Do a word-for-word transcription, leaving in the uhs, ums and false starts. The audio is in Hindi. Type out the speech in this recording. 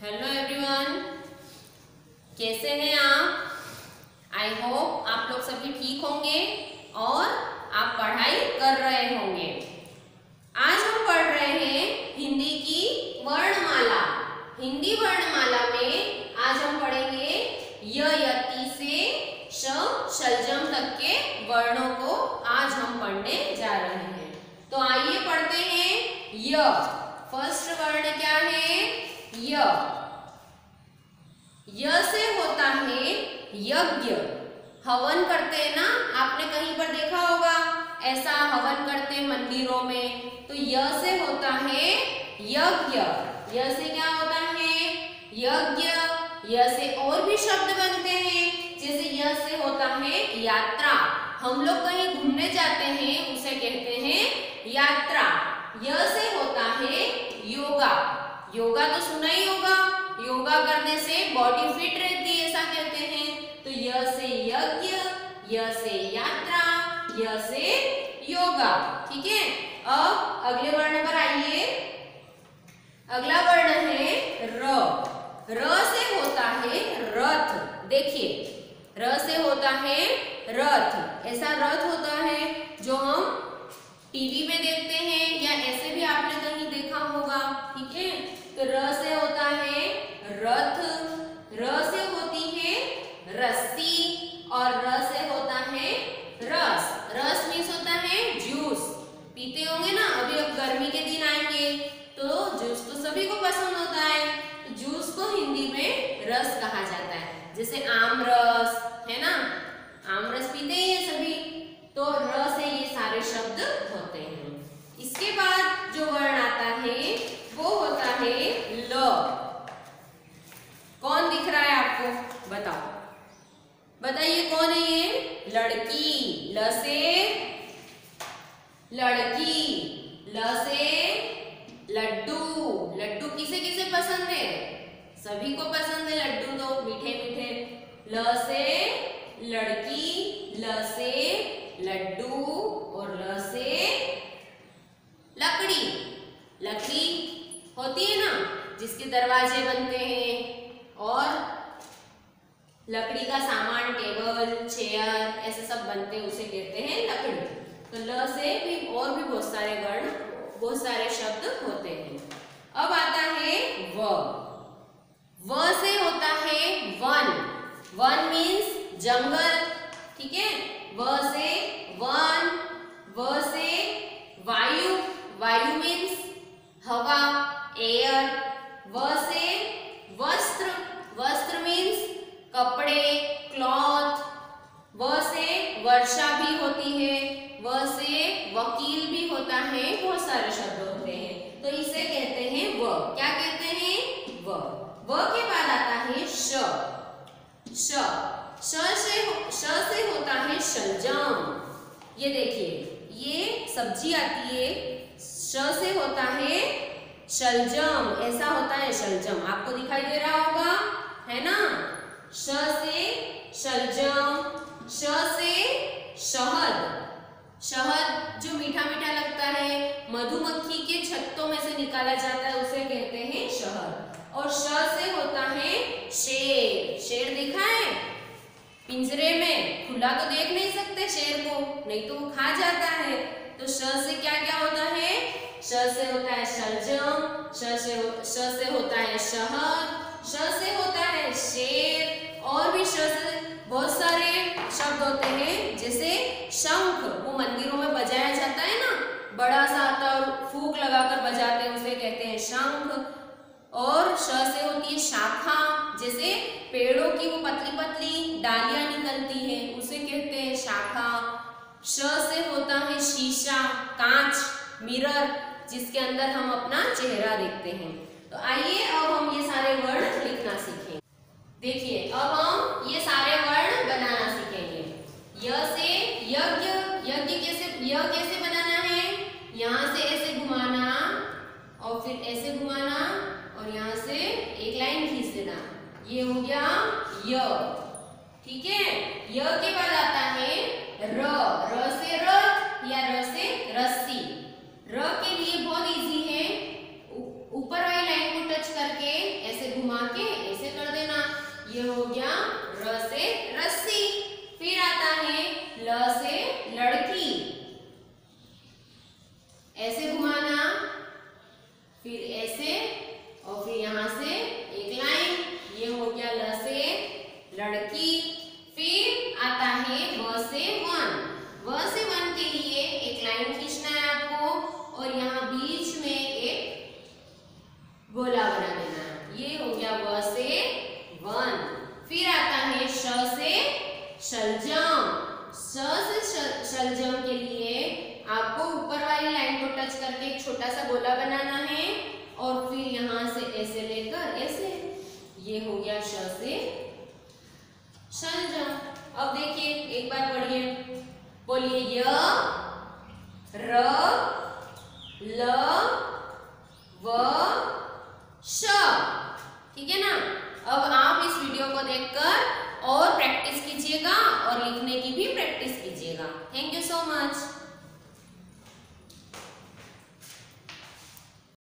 हेलो एवरीवन, कैसे हैं आप? आई होप आप लोग सभी ठीक होंगे और आप पढ़ाई कर रहे होंगे। आज हम पढ़ रहे हैं हिंदी की वर्णमाला। हिंदी वर्णमाला में आज हम पढ़ेंगे य यति से श शलजम तक के वर्णों को आज हम पढ़ने जा रहे हैं। तो आइए पढ़ते हैं य। फर्स्ट वर्ण क्या है? य। य से होता है यज्ञ। हवन करते हैं ना, आपने कहीं पर देखा होगा ऐसा हवन करते हैं मंदिरों में। तो य से होता है यज्ञ। य से क्या होता है? यज्ञ। य से और भी शब्द बनते हैं, जैसे य से होता है यात्रा। हम लोग कहीं घूमने जाते हैं, उसे कहते हैं यात्रा। य से होता है योगा। योगा तो सुना ही होगा, योगा करने से बॉडी फिट रहती है, ऐसा कहते हैं। तो य से यज्ञ, य से यात्रा, य से योगा। ठीक है, अब अगले वर्ण पर आइए। अगला वर्ण है र। र से होता है रथ। देखिए, र से होता है रथ। ऐसा रथ होता है जो हम टीवी में देखते हैं या ऐसे भी आपने कहीं देखा होगा। ठीक है, तो र से होता है रथ, र से होती है रस्सी और र से होता है रस। रस मीन्स होता है जूस। पीते होंगे ना, अभी अब गर्मी के दिन आएंगे तो जूस तो सभी को पसंद होता है। तो जूस को हिंदी में रस कहा जाता है, जैसे आम रस है ना, आम रस पीते ही है सभी। तो र से ये सारे शब्द होते हैं। इसके बाद जो वर्ण आता है वो होता है ल। कौन दिख रहा है आपको? बताओ, बताइए कौन है ये? लड़की। ल से लड़की, ल से लड्डू। लड्डू किसे किसे पसंद है? सभी को पसंद है लड्डू, तो मीठे मीठे। ल से लड़की, ल से लड्डू और ल से लकड़ी। लकड़ी होती है ना, जिसके दरवाजे बनते हैं और लकड़ी का सामान, टेबल, चेयर, ऐसे सब बनते हैं, उसे कहते हैं लकड़ी। तो ल से भी और भी बहुत सारे वर्ण, बहुत सारे शब्द होते हैं। अब आता है व। व से होता है वन। वन मीन्स जंगल। ठीक है, व से वन, व से वायु। वायु मीन्स हवा, एयर। व से वस्त्र। वस्त्र मीन्स कपड़े, क्लॉथ। व से वर्षा भी होती है, व से वकील भी होता है, बहुत सारे शब्द होते हैं। तो इसे कहते हैं व। क्या कहते हैं? व। व के बाद आता है श। श श से श से होता है शलजम। ये देखिए, ये सब्जी आती है, श से होता है शलजम। ऐसा होता है शलजम, आपको दिखाई दे रहा होगा, है ना। श से शलजम, श से शहद। शहद जो मीठा मीठा लगता है, मधुमक्खी के छत्तों में से निकाला जाता है, उसे कहते हैं शहद। और श से होता है शेर। शेर देखा है? पिंजरे में खुला तो देख नहीं सकते शेर को, नहीं तो वो खा जाता है। तो श से क्या क्या होता है? श से होता है शलजम, श से श से होता है शहद, श से होता है शेर। और भी श से बहुत सारे शब्द होते हैं, जैसे शंख, वो मंदिरों में बजाया जाता है ना, बड़ा सा आता है और फूंक लगाकर बजाते हैं, उसे कहते हैं शंख। और श से होती है शाखा, जैसे पेड़ों की वो पतली पतली डालियां निकलती हैं, उसे कहते हैं शाखा। श से होता है शीशा, कांच, मिरर, जिसके अंदर हम अपना चेहरा देखते हैं। तो आइए अब हम ये सारे वर्ण लिखना सीखें। देखिए, अब हम ये सारे वर्ण बनाना सीखेंगे। य से यज्ञ। यज्ञ कैसे, य कैसे बनाना है? यहाँ से ऐसे घुमाना और फिर ऐसे घुमाना और यहाँ से एक लाइन खींच देना, ये हो गया य। ठीक है, य के बाद आता है र। र से रथ या र से रस्सी। र के लिए बहुत इजी है, ऊपर वाली लाइन को टच करके ऐसे घुमा गोला बना देना। ये हो गया व से वन। फिर आता है श से शलजम। श से शलजम के लिए आपको ऊपर वाली लाइन को टच करके एक छोटा सा गोला बनाना है और फिर यहाँ से ऐसे लेकर ऐसे, ये हो गया श से शलजम। अब देखिए एक बार पढ़िए, बोलिए य र ल व श। ठीक है ना। अब आप इस वीडियो को देखकर और प्रैक्टिस कीजिएगा और लिखने की भी